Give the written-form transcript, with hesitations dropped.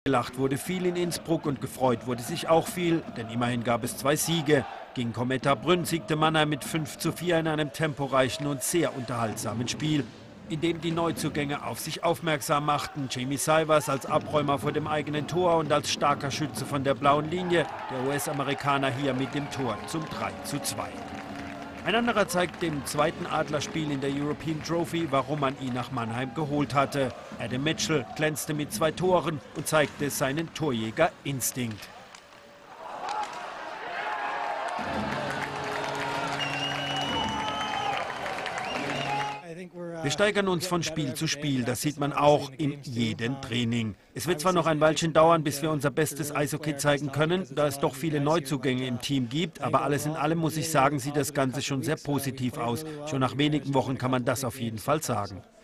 Gelacht wurde viel in Innsbruck und gefreut wurde sich auch viel, denn immerhin gab es 2 Siege. Gegen Kometa Brünn siegte Mannheim mit 5:4 in einem temporeichen und sehr unterhaltsamen Spiel, in dem die Neuzugänge auf sich aufmerksam machten. Jamie Sivers als Abräumer vor dem eigenen Tor und als starker Schütze von der blauen Linie. Der US-Amerikaner hier mit dem Tor zum 3:2. Ein anderer zeigt dem zweiten Adlerspiel in der European Trophy, warum man ihn nach Mannheim geholt hatte. Adam Mitchell glänzte mit 2 Toren und zeigte seinen Torjägerinstinkt. Wir steigern uns von Spiel zu Spiel, das sieht man auch in jedem Training. Es wird zwar noch ein Weilchen dauern, bis wir unser bestes Eishockey zeigen können, da es doch viele Neuzugänge im Team gibt, aber alles in allem muss ich sagen, sieht das Ganze schon sehr positiv aus. Schon nach wenigen Wochen kann man das auf jeden Fall sagen.